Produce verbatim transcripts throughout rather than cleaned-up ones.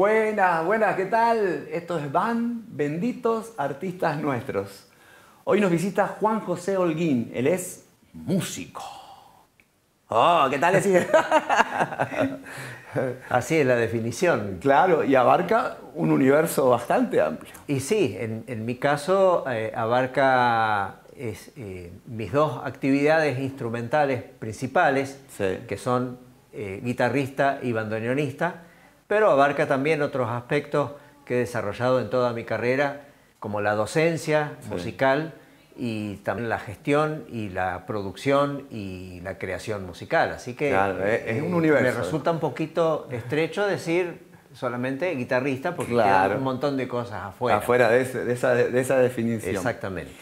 Buenas, buenas, ¿qué tal? Esto es Van, benditos artistas nuestros. Hoy nos visita Juan José Holguín, él es músico. Oh, ¿qué tal? Así, Así es la definición. claro, y abarca un universo bastante amplio. Y sí, en, en mi caso eh, abarca es, eh, mis dos actividades instrumentales principales, Sí. que son eh, guitarrista y bandoneonista, pero abarca también otros aspectos que he desarrollado en toda mi carrera, como la docencia Sí. musical y también la gestión y la producción y la creación musical. Así que Claro, es- es eh, un universo. me resulta un poquito estrecho decir solamente guitarrista, porque Claro. quedan un montón de cosas afuera. Afuera de, ese- de esa, de esa definición. Exactamente.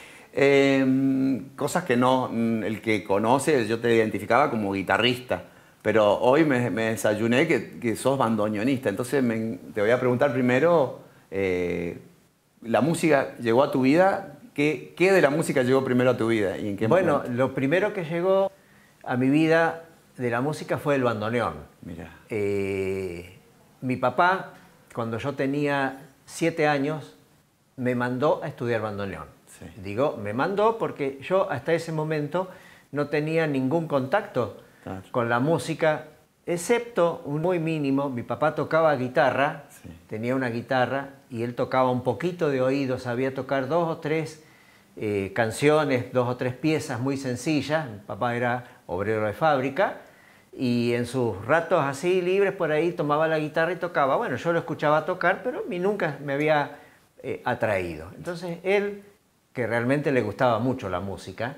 Eh, cosas que no, mm, el que conoce, yo te identificaba como guitarrista, pero hoy me, me desayuné que, que sos bandoneonista. Entonces me- te voy a preguntar primero, eh, ¿la música llegó a tu vida? ¿Qué, ¿Qué de la música llegó primero a tu vida? ¿Y en qué Bueno, momento? lo primero que llegó a mi vida de la música fue el bandoneón. Mira. Eh, mi papá, cuando yo tenía siete años, me mandó a estudiar bandoneón. Sí. Digo, me mandó porque yo hasta ese momento no tenía ningún contacto Claro. con la música, excepto un muy mínimo. Mi papá tocaba guitarra, Sí. tenía una guitarra y él tocaba un poquito de oído, sabía tocar dos o tres eh, canciones, dos o tres piezas muy sencillas. Mi papá era obrero de fábrica y en sus ratos así libres por ahí tomaba la guitarra y tocaba. Bueno, yo lo escuchaba tocar, pero a mí nunca me había eh, atraído. Entonces él, que realmente le gustaba mucho la música,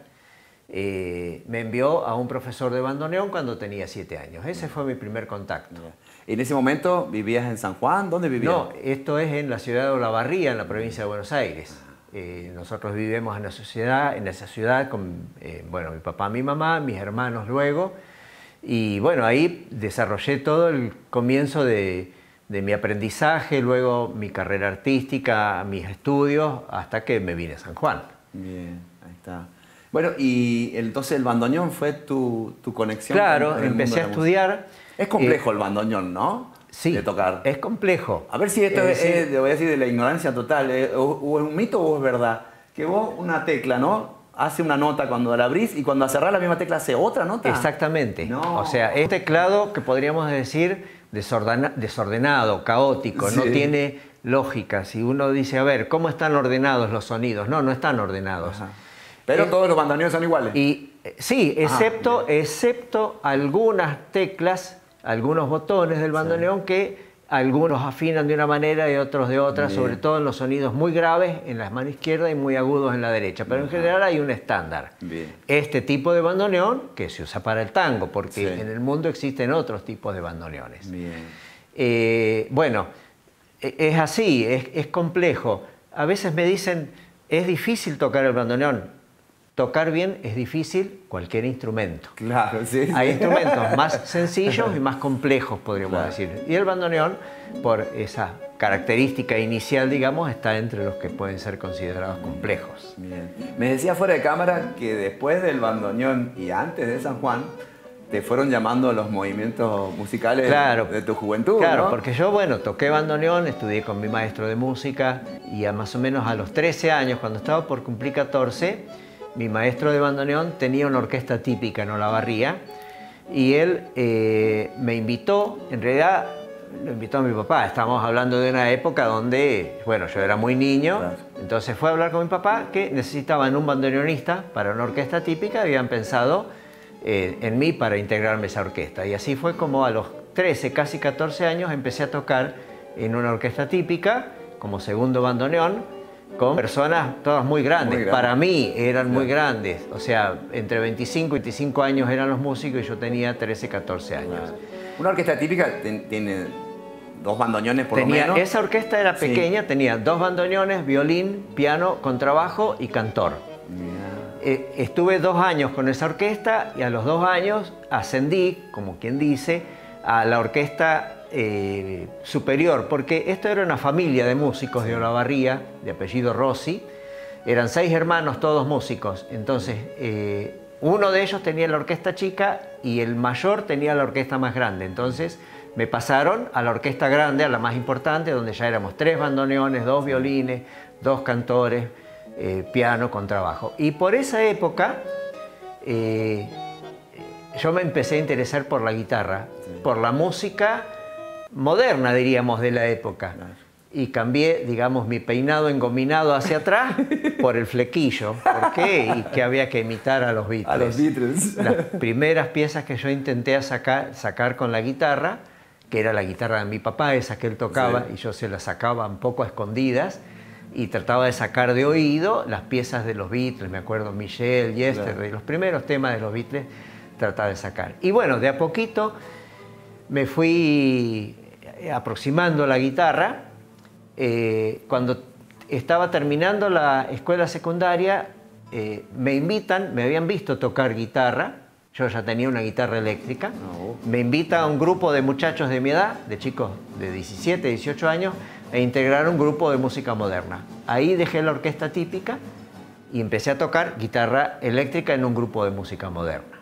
eh, me envió a un profesor de bandoneón cuando tenía siete años. Ese fue mi primer contacto. ¿En ese momento vivías en San Juan? ¿Dónde vivías? No, esto es en la ciudad de Olavarría, en la provincia de Buenos Aires. Eh, nosotros vivimos en esa ciudad, en esa ciudad con eh, bueno, mi papá, mi mamá, mis hermanos luego. Y bueno, ahí desarrollé todo el comienzo de, de mi aprendizaje, luego mi carrera artística, mis estudios, hasta que me vine a San Juan. Bien, ahí está. Bueno, y entonces el bandoneón fue tu, tu conexión Claro, con el mundo empecé de a la estudiar. música. Es complejo eh, el bandoneón, ¿no? Sí, De tocar. es complejo. A ver si esto Es es, decir, es, te voy a decir, de la ignorancia total, eh, o, o es un mito o es verdad. Que vos una tecla, ¿no? Hace una nota cuando la abrís y cuando cerrás la misma tecla hace otra nota. Exactamente. No. O sea, es un teclado que podríamos decir desordena- desordenado, caótico, no Sí. tiene lógica. Si uno dice, a ver, ¿cómo están ordenados los sonidos? No, no están ordenados. Ajá. Pero Eh, todos los bandoneones son iguales. Y eh, sí, Ah, excepto, excepto algunas teclas, algunos botones del bandoneón que algunos afinan de una manera y otros de otra, Bien. sobre todo en los sonidos muy graves en la mano izquierda y muy agudos en la derecha. Pero en general hay un estándar. Bien. Este tipo de bandoneón que se usa para el tango, porque Sí. en el mundo existen otros tipos de bandoneones. Bien. Eh, bueno, e- es así, es, es complejo. A veces me dicen, es difícil tocar el bandoneón. Tocar bien es difícil cualquier instrumento. Claro, sí. Hay sí. instrumentos más sencillos y más complejos, podríamos Claro. decir. Y el bandoneón, por esa característica inicial, digamos, está entre los que pueden ser considerados complejos. Bien. Me decía fuera de cámara que después del bandoneón y antes de San Juan, te fueron llamando los movimientos musicales Claro. de tu juventud, Claro, ¿no? porque yo, bueno, toqué bandoneón, estudié con mi maestro de música y a más o menos a los trece años, cuando estaba por cumplir catorce, mi maestro de bandoneón tenía una orquesta típica en Olavarría y él eh, me invitó, en realidad lo invitó a mi papá, estamos hablando de una época donde, bueno, yo era muy niño, Claro. entonces fue a hablar con mi papá que necesitaban un bandoneonista para una orquesta típica, habían pensado eh, en mí para integrarme a esa orquesta. Y así fue como a los trece, casi catorce años empecé a tocar en una orquesta típica como segundo bandoneón, con personas todas muy grandes. Muy grandes. Para mí eran muy Claro. grandes. O sea, entre veinticinco y veinticinco años eran los músicos y yo tenía trece, catorce años. Claro. Una orquesta típica ten- tiene dos bandoneones por Tenía, lo menos. esa orquesta era Sí. pequeña, tenía dos bandoneones, violín, piano, contrabajo y cantor. Mirá. Eh, estuve dos años con esa orquesta y a los dos años ascendí, como quien dice, a la orquesta eh, superior, porque esto era una familia de músicos de Olavarría, de apellido Rossi. Eran seis hermanos, todos músicos. Entonces, eh, uno de ellos tenía la orquesta chica y el mayor tenía la orquesta más grande. Entonces, me pasaron a la orquesta grande, a la más importante, donde ya éramos tres bandoneones, dos violines, dos cantores, eh, piano, contrabajo. Y por esa época eh, yo me empecé a interesar por la guitarra, sí. por la música moderna, diríamos, de la época. Claro. Y cambié, digamos, mi peinado engominado hacia atrás por el flequillo. ¿Por qué? Y que había que imitar a los Beatles. A los Beatles. Las primeras piezas que yo intenté sacar, sacar con la guitarra, que era la guitarra de mi papá, esa que él tocaba, sí. y yo se la sacaba un poco a escondidas, y trataba de sacar de oído las piezas de los Beatles, me acuerdo, Michelle, Yesterday, claro. los primeros temas de los Beatles, trataba de sacar. Y bueno, de a poquito me fui aproximando a la guitarra. Eh, cuando estaba terminando la escuela secundaria, eh, me invitan, me habían visto tocar guitarra, yo ya tenía una guitarra eléctrica, no. me invita a un grupo de muchachos de mi edad, de chicos de diecisiete, dieciocho años, a integrar un grupo de música moderna. Ahí dejé la orquesta típica y empecé a tocar guitarra eléctrica en un grupo de música moderna.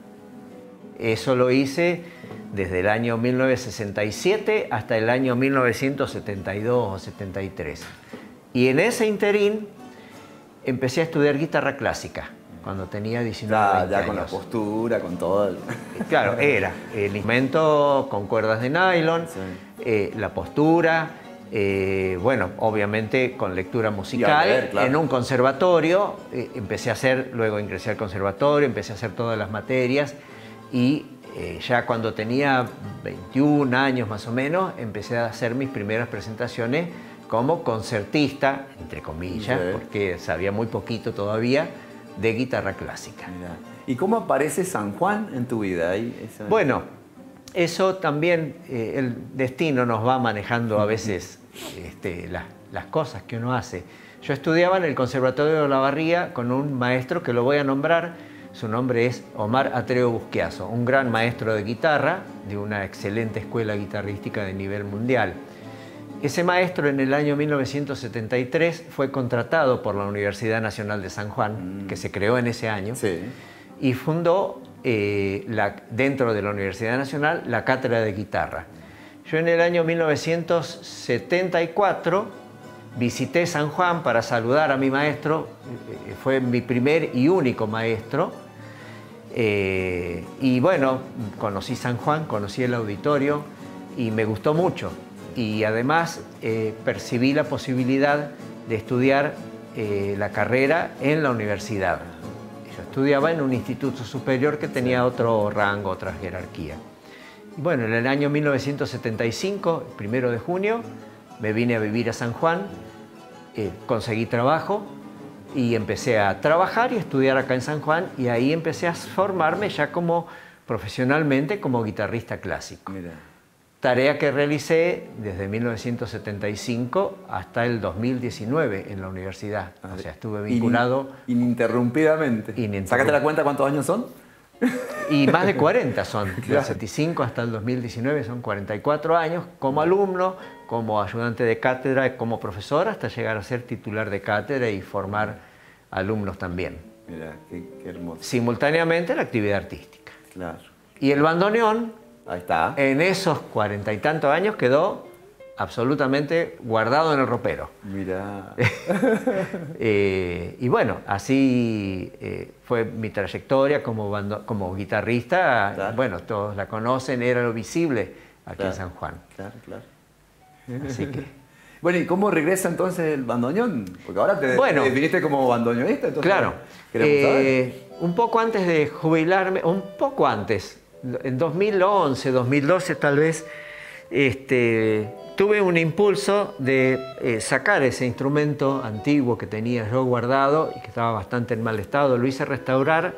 Eso lo hice desde el año mil novecientos sesenta y siete hasta el año mil novecientos setenta y dos o setenta y tres. Y en ese interín empecé a estudiar guitarra clásica cuando tenía diecinueve años. Ya con la postura, con todo. El... Claro, era el instrumento con cuerdas de nylon, sí. eh, la postura, eh, bueno, obviamente con lectura musical. Ver, claro. En un conservatorio, eh, empecé a hacer, luego ingresé al conservatorio, empecé a hacer todas las materias y Eh, ya cuando tenía veintiún años más o menos, empecé a hacer mis primeras presentaciones como concertista, entre comillas, sí. porque sabía muy poquito todavía de guitarra clásica. Mira. ¿Y cómo aparece San Juan en tu vida? Ahí, esa... Bueno, eso también, eh, el destino nos va manejando a veces este, la, las cosas que uno hace. Yo estudiaba en el Conservatorio de Olavarría con un maestro que lo voy a nombrar. Su nombre es Omar Atreo Busquiazo, un gran maestro de guitarra de una excelente escuela guitarrística de nivel mundial. Ese maestro en el año mil novecientos setenta y tres fue contratado por la Universidad Nacional de San Juan, mm. que se creó en ese año, sí. y fundó eh, la, dentro de la Universidad Nacional la cátedra de guitarra. Yo en el año mil novecientos setenta y cuatro visité San Juan para saludar a mi maestro, fue mi primer y único maestro, eh, y bueno, conocí San Juan, conocí el auditorio y me gustó mucho. Y además eh, percibí la posibilidad de estudiar eh, la carrera en la universidad. Yo estudiaba en un instituto superior que tenía otro rango, otra jerarquía. Y bueno, en el año mil novecientos setenta y cinco, el primero de junio, me vine a vivir a San Juan, eh, conseguí trabajo y empecé a trabajar y estudiar acá en San Juan, y ahí empecé a formarme ya como profesionalmente como guitarrista clásico. Mira. Tarea que realicé desde mil novecientos setenta y cinco hasta el dos mil diecinueve en la universidad. O sea, estuve vinculado... In, ininterrumpidamente. ininterrumpidamente. ¿Sácate la cuenta cuántos años son? Y más de cuarenta son. Del setenta y cinco hasta el dos mil diecinueve son cuarenta y cuatro años como alumno, como ayudante de cátedra, como profesor, hasta llegar a ser titular de cátedra y formar alumnos también. Mira, qué, qué hermoso. Simultáneamente la actividad artística. Claro. Y el bandoneón, ahí está. En esos cuarenta y tantos años quedó absolutamente guardado en el ropero. Mirá. eh, y bueno, así eh, fue mi trayectoria como, bando, como guitarrista. Claro. Bueno, todos la conocen, era lo visible aquí claro. en San Juan. Claro, claro. Así que... Bueno, ¿y cómo regresa entonces el bandoneón? Porque ahora te, bueno, te definiste como bandoneonista. Entonces, claro. Eh, un poco antes de jubilarme, un poco antes, en dos mil once, dos mil doce tal vez, este, tuve un impulso de eh, sacar ese instrumento antiguo que tenía yo guardado y que estaba bastante en mal estado. Lo hice restaurar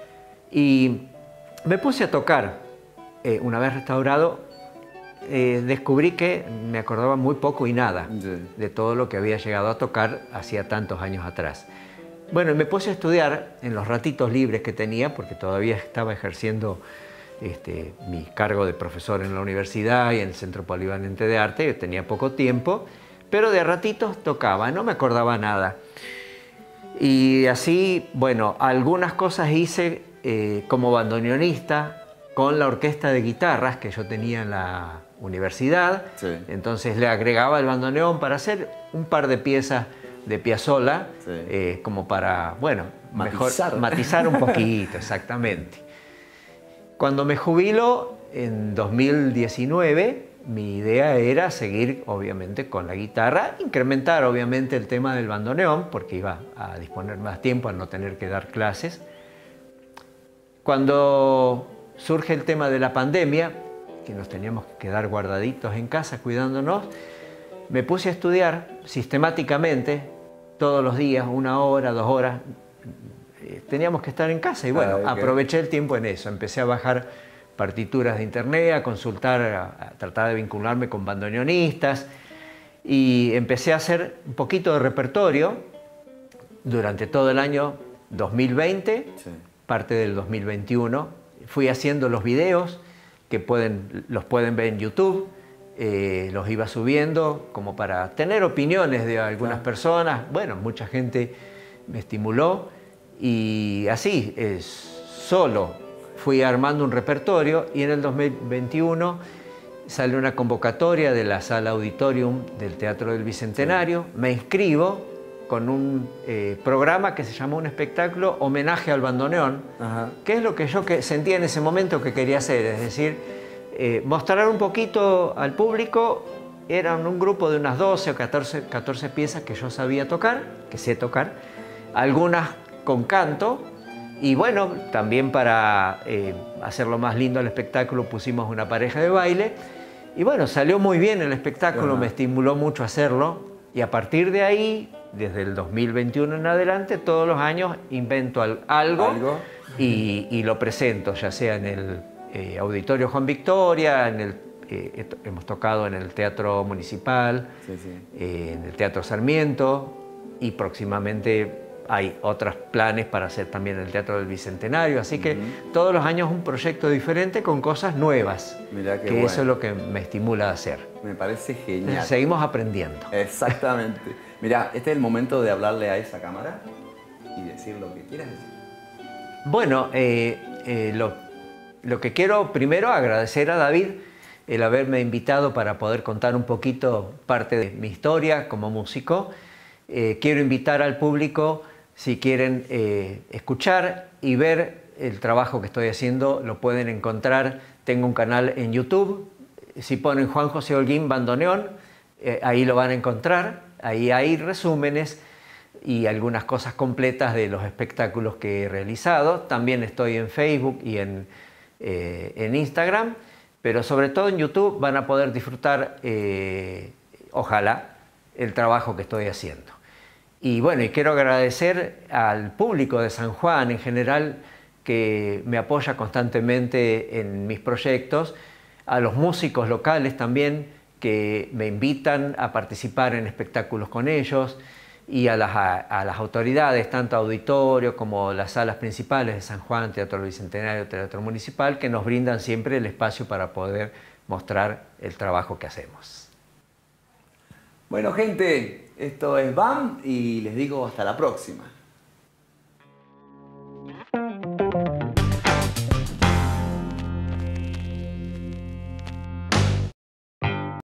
y me puse a tocar. Eh, una vez restaurado, eh, descubrí que me acordaba muy poco y nada sí. de todo lo que había llegado a tocar hacía tantos años atrás. Bueno, me puse a estudiar en los ratitos libres que tenía, porque todavía estaba ejerciendo Este, mi cargo de profesor en la universidad y en el Centro Polivalente de Arte. Yo tenía poco tiempo, pero de ratitos tocaba, no me acordaba nada. Y así, bueno, algunas cosas hice eh, como bandoneonista con la orquesta de guitarras que yo tenía en la, universidad, Sí. entonces le agregaba el bandoneón para hacer un par de piezas de Piazzolla, Sí. eh, como para, bueno, Matizar. mejor matizar un poquito, exactamente. Cuando me jubilo en dos mil diecinueve, mi idea era seguir obviamente con la guitarra, incrementar obviamente el tema del bandoneón, porque iba a disponer más tiempo al no tener que dar clases. Cuando surge el tema de la pandemia, que nos teníamos que quedar guardaditos en casa cuidándonos, me puse a estudiar sistemáticamente todos los días, una hora, dos horas. Eh, teníamos que estar en casa y bueno, Ah, okay. aproveché el tiempo en eso. Empecé a bajar partituras de internet, a consultar, a, a tratar de vincularme con bandoneonistas y empecé a hacer un poquito de repertorio durante todo el año dos mil veinte, Sí. parte del dos mil veintiuno. Fui haciendo los videos que pueden, los pueden ver en YouTube. Eh, los iba subiendo como para tener opiniones de algunas Claro. personas. Bueno, mucha gente me estimuló y así, es, solo fui armando un repertorio y en el dos mil veintiuno sale una convocatoria de la Sala Auditorium del Teatro del Bicentenario. Sí. Me inscribo con un eh, programa que se llamó un espectáculo Homenaje al Bandoneón, Ajá. que es lo que yo que sentía en ese momento que quería hacer, es decir, Eh, mostrar un poquito al público. Eran un grupo de unas doce o catorce, catorce piezas que yo sabía tocar, que sé tocar, algunas con canto, y bueno, también para eh, hacerlo más lindo al espectáculo pusimos una pareja de baile, y bueno, salió muy bien el espectáculo, Ajá. me estimuló mucho hacerlo, y a partir de ahí, desde el dos mil veintiuno en adelante, todos los años invento algo, ¿Algo? Y, y lo presento, ya sea en el Eh, Auditorio Juan Victoria, en el, eh, hemos tocado en el Teatro Municipal, sí, sí. Eh, en el Teatro Sarmiento, y próximamente hay otros planes para hacer también en el Teatro del Bicentenario, así que uh-huh. todos los años un proyecto diferente con cosas nuevas, Mirá qué que bueno. Eso es lo que me estimula a hacer. Me parece genial. Seguimos aprendiendo. Exactamente. Mirá, este es el momento de hablarle a esa cámara y decir lo que quieras decir. Bueno, eh, eh, lo Lo que quiero primero agradecer a David el haberme invitado para poder contar un poquito parte de mi historia como músico. Eh, quiero invitar al público, si quieren eh, escuchar y ver el trabajo que estoy haciendo, lo pueden encontrar. Tengo un canal en YouTube, si ponen Juan José Holguín Bandoneón, eh, ahí lo van a encontrar. Ahí hay resúmenes y algunas cosas completas de los espectáculos que he realizado. También estoy en Facebook y en Eh, en Instagram, pero sobre todo en YouTube van a poder disfrutar, eh, ojalá, el trabajo que estoy haciendo. Y bueno, y quiero agradecer al público de San Juan en general que me apoya constantemente en mis proyectos, a los músicos locales también que me invitan a participar en espectáculos con ellos, y a las, a, a las autoridades, tanto auditorio como las salas principales de San Juan, Teatro Bicentenario, Teatro Municipal, que nos brindan siempre el espacio para poder mostrar el trabajo que hacemos. Bueno, gente, esto es B A M y les digo hasta la próxima.